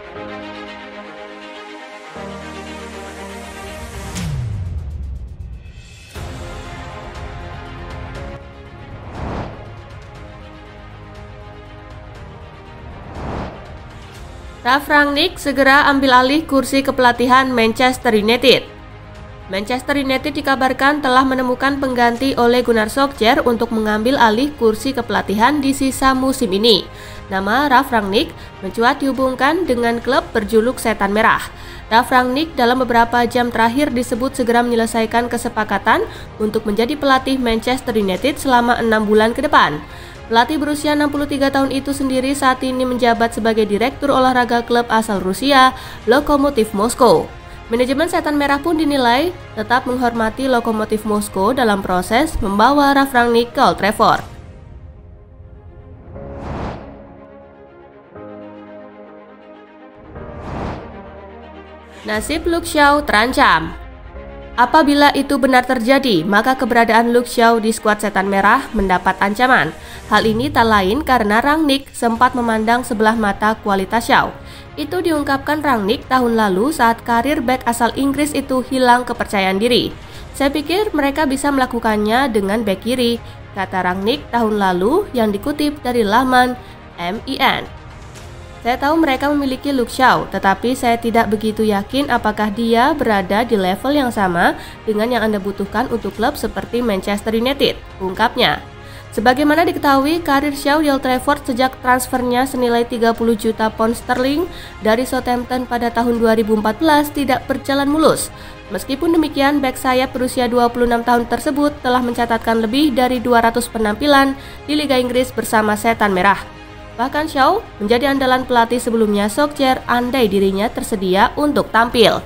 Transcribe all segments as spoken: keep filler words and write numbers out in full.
Ralf Rangnick segera ambil alih kursi kepelatihan Manchester United. Manchester United dikabarkan telah menemukan pengganti Ole Gunnar Solskjaer untuk mengambil alih kursi kepelatihan di sisa musim ini. Nama Ralf Rangnick mencuat dihubungkan dengan klub berjuluk Setan Merah. Ralf Rangnick dalam beberapa jam terakhir disebut segera menyelesaikan kesepakatan untuk menjadi pelatih Manchester United selama enam bulan ke depan. Pelatih berusia enam puluh tiga tahun itu sendiri saat ini menjabat sebagai direktur olahraga klub asal Rusia, Lokomotiv Moskow. Manajemen Setan Merah pun dinilai tetap menghormati Lokomotiv Moskow dalam proses membawa Ralf Rangnick ke Old Trafford. Nasib Luke Shaw terancam. Apabila itu benar terjadi, maka keberadaan Luke Shaw di skuad Setan Merah mendapat ancaman. Hal ini tak lain karena Rangnick sempat memandang sebelah mata kualitas Shaw. Itu diungkapkan Rangnick tahun lalu saat karir bek asal Inggris itu hilang kepercayaan diri. Saya pikir mereka bisa melakukannya dengan bek kiri, kata Rangnick tahun lalu yang dikutip dari laman M I N. Saya tahu mereka memiliki Luke Shaw, tetapi saya tidak begitu yakin apakah dia berada di level yang sama dengan yang Anda butuhkan untuk klub seperti Manchester United, ungkapnya. Sebagaimana diketahui, karir Shaw di Old Trafford sejak transfernya senilai tiga puluh juta pound sterling dari Southampton pada tahun dua ribu empat belas tidak berjalan mulus. Meskipun demikian, bek sayap berusia dua puluh enam tahun tersebut telah mencatatkan lebih dari dua ratus penampilan di Liga Inggris bersama Setan Merah. Bahkan Shaw menjadi andalan pelatih sebelumnya Solskjaer andai dirinya tersedia untuk tampil.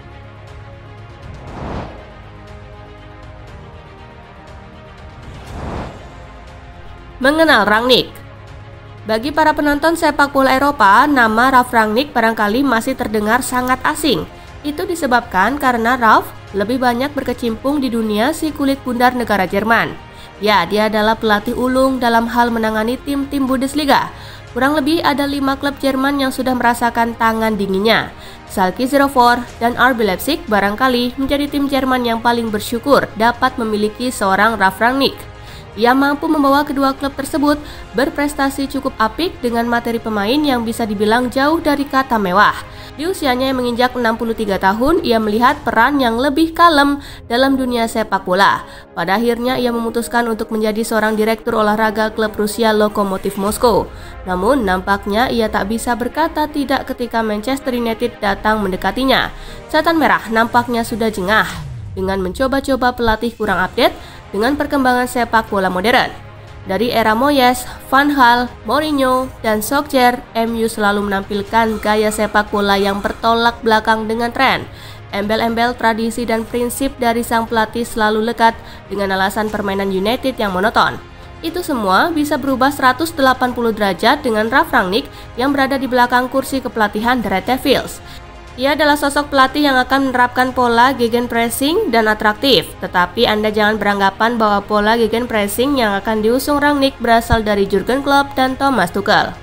Mengenal Rangnick. Bagi para penonton sepak bola Eropa, nama Ralf Rangnick barangkali masih terdengar sangat asing. Itu disebabkan karena Ralf lebih banyak berkecimpung di dunia si kulit bundar negara Jerman. Ya, dia adalah pelatih ulung dalam hal menangani tim-tim Bundesliga. Kurang lebih ada lima klub Jerman yang sudah merasakan tangan dinginnya. Schalke nol empat dan R B Leipzig barangkali menjadi tim Jerman yang paling bersyukur dapat memiliki seorang Ralf Rangnick. Ia mampu membawa kedua klub tersebut berprestasi cukup apik dengan materi pemain yang bisa dibilang jauh dari kata mewah. Di usianya yang menginjak enam puluh tiga tahun, ia melihat peran yang lebih kalem dalam dunia sepak bola. Pada akhirnya ia memutuskan untuk menjadi seorang direktur olahraga klub Rusia Lokomotiv Moskow. Namun nampaknya ia tak bisa berkata tidak ketika Manchester United datang mendekatinya. Setan Merah nampaknya sudah jengah dengan mencoba-coba pelatih kurang update dengan perkembangan sepak bola modern. Dari era Moyes, Van Gaal, Mourinho, dan Solskjaer, M U selalu menampilkan gaya sepak bola yang bertolak belakang dengan tren. Embel-embel tradisi dan prinsip dari sang pelatih selalu lekat dengan alasan permainan United yang monoton. Itu semua bisa berubah seratus delapan puluh derajat dengan Ralf Rangnick yang berada di belakang kursi kepelatihan The Red Devils. Ia adalah sosok pelatih yang akan menerapkan pola gegenpressing dan atraktif, tetapi Anda jangan beranggapan bahwa pola gegenpressing yang akan diusung Rangnick berasal dari Jurgen Klopp dan Thomas Tuchel.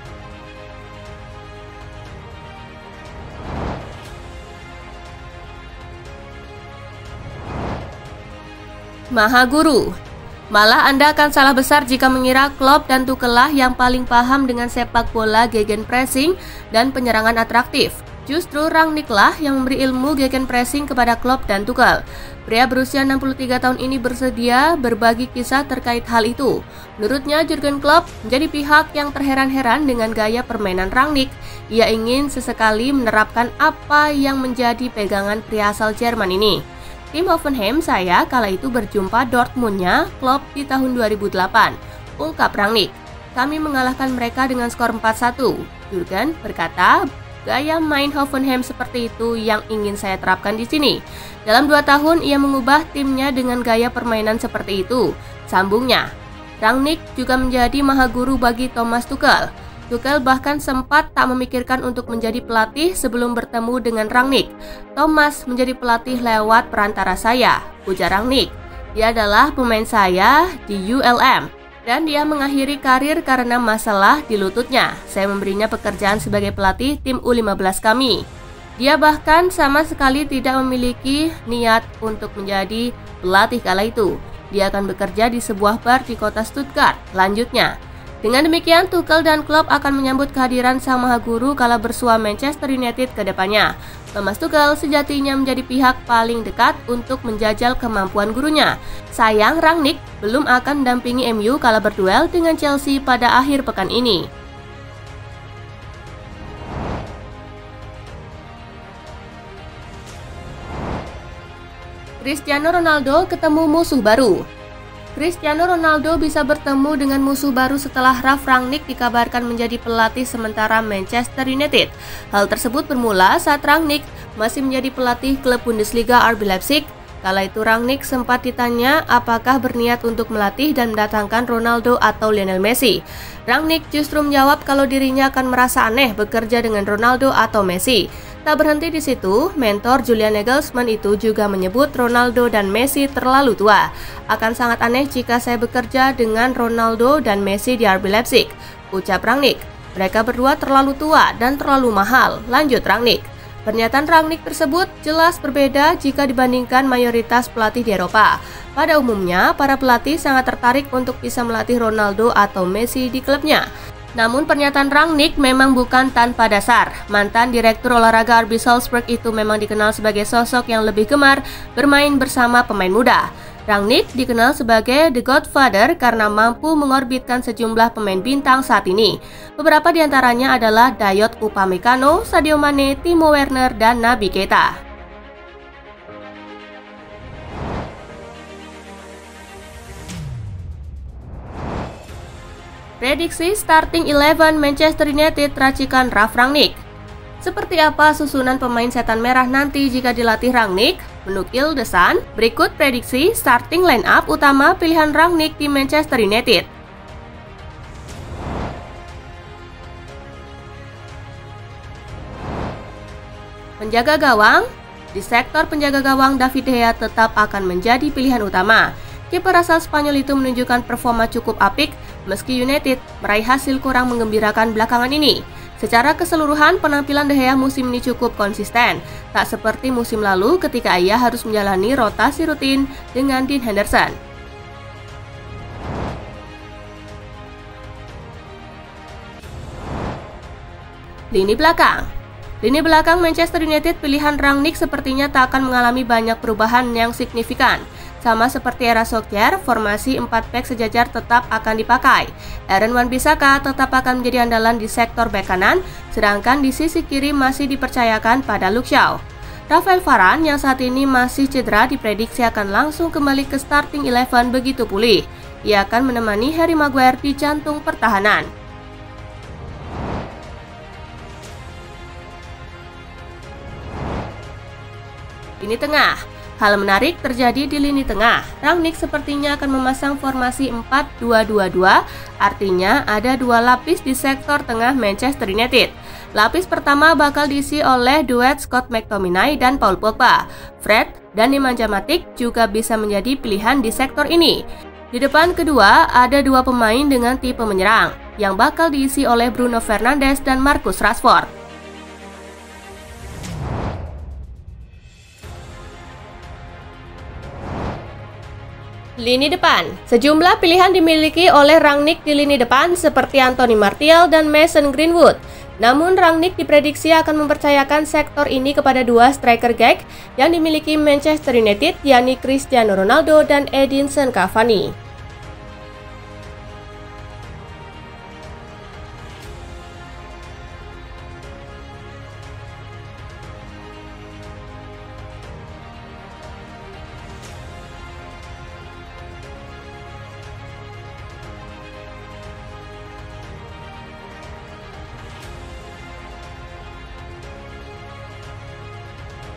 Maha Guru. Malah Anda akan salah besar jika mengira Klopp dan Tuchel lah yang paling paham dengan sepak bola gegenpressing dan penyerangan atraktif. Justru Rangnick lah yang memberi ilmu gegenpressing kepada Klopp dan Tuchel. Pria berusia enam puluh tiga tahun ini bersedia berbagi kisah terkait hal itu. Menurutnya, Jurgen Klopp menjadi pihak yang terheran-heran dengan gaya permainan Rangnick. Ia ingin sesekali menerapkan apa yang menjadi pegangan pria asal Jerman ini. Tim Hoffenheim saya kala itu berjumpa Dortmundnya Klopp di tahun dua ribu delapan, ungkap Rangnick. Kami mengalahkan mereka dengan skor empat satu. Jurgen berkata, gaya main Hoffenheim seperti itu yang ingin saya terapkan di sini. Dalam dua tahun ia mengubah timnya dengan gaya permainan seperti itu, sambungnya. Rangnick juga menjadi maha guru bagi Thomas Tuchel. Tuchel bahkan sempat tak memikirkan untuk menjadi pelatih sebelum bertemu dengan Rangnick. Thomas menjadi pelatih lewat perantara saya, ujar Rangnick. Dia adalah pemain saya di U L M. dan dia mengakhiri karir karena masalah di lututnya. Saya memberinya pekerjaan sebagai pelatih tim U lima belas kami. Dia bahkan sama sekali tidak memiliki niat untuk menjadi pelatih kala itu. Dia akan bekerja di sebuah bar di kota Stuttgart. Lanjutnya, dengan demikian Tuchel dan Klopp akan menyambut kehadiran sang maha guru kala bersua Manchester United ke depannya. Thomas Tuchel sejatinya menjadi pihak paling dekat untuk menjajal kemampuan gurunya. Sayang Rangnick belum akan mendampingi M U kala berduel dengan Chelsea pada akhir pekan ini. Cristiano Ronaldo ketemu musuh baru. Cristiano Ronaldo bisa bertemu dengan musuh baru setelah Ralf Rangnick dikabarkan menjadi pelatih sementara Manchester United. Hal tersebut bermula saat Rangnick masih menjadi pelatih klub Bundesliga R B Leipzig. Kala itu Rangnick sempat ditanya apakah berniat untuk melatih dan mendatangkan Ronaldo atau Lionel Messi. Rangnick justru menjawab kalau dirinya akan merasa aneh bekerja dengan Ronaldo atau Messi. Tak berhenti di situ, mentor Julian Nagelsmann itu juga menyebut Ronaldo dan Messi terlalu tua. Akan sangat aneh jika saya bekerja dengan Ronaldo dan Messi di R B Leipzig, ucap Rangnick. Mereka berdua terlalu tua dan terlalu mahal, lanjut Rangnick. Pernyataan Rangnick tersebut jelas berbeda jika dibandingkan mayoritas pelatih di Eropa. Pada umumnya, para pelatih sangat tertarik untuk bisa melatih Ronaldo atau Messi di klubnya. Namun pernyataan Rangnick memang bukan tanpa dasar. Mantan direktur olahraga R B Salzburg itu memang dikenal sebagai sosok yang lebih gemar bermain bersama pemain muda. Rangnick dikenal sebagai The Godfather karena mampu mengorbitkan sejumlah pemain bintang saat ini. Beberapa di antaranya adalah Dayot Upamecano, Sadio Mane, Timo Werner, dan Naby Keita. Prediksi starting eleven Manchester United racikan Ralf Rangnick. Seperti apa susunan pemain setan merah nanti jika dilatih Rangnick? Menukil The Sun, berikut prediksi starting line up utama pilihan Rangnick di Manchester United. Penjaga gawang. Di sektor penjaga gawang, David De Gea tetap akan menjadi pilihan utama. Kiper asal Spanyol itu menunjukkan performa cukup apik meski United meraih hasil kurang menggembirakan belakangan ini. Secara keseluruhan, penampilan De Gea musim ini cukup konsisten, tak seperti musim lalu ketika ia harus menjalani rotasi rutin dengan Dean Henderson. Lini belakang. Lini belakang Manchester United pilihan Rangnick sepertinya tak akan mengalami banyak perubahan yang signifikan. Sama seperti era Solskjaer, formasi empat back sejajar tetap akan dipakai. Aaron Wan-Bissaka tetap akan menjadi andalan di sektor bek kanan, sedangkan di sisi kiri masih dipercayakan pada Luke Shaw. Rafael Varane yang saat ini masih cedera diprediksi akan langsung kembali ke starting eleven begitu pulih. Ia akan menemani Harry Maguire di jantung pertahanan. Lini tengah. Hal menarik terjadi di lini tengah. Rangnick sepertinya akan memasang formasi empat dua dua dua, artinya ada dua lapis di sektor tengah Manchester United. Lapis pertama bakal diisi oleh duet Scott McTominay dan Paul Pogba. Fred dan Nemanja Matic juga bisa menjadi pilihan di sektor ini. Di depan kedua ada dua pemain dengan tipe menyerang, yang bakal diisi oleh Bruno Fernandes dan Marcus Rashford. Lini depan. Sejumlah pilihan dimiliki oleh Rangnick di lini depan seperti Anthony Martial dan Mason Greenwood. Namun Rangnick diprediksi akan mempercayakan sektor ini kepada dua striker gag yang dimiliki Manchester United, yakni Cristiano Ronaldo dan Edinson Cavani.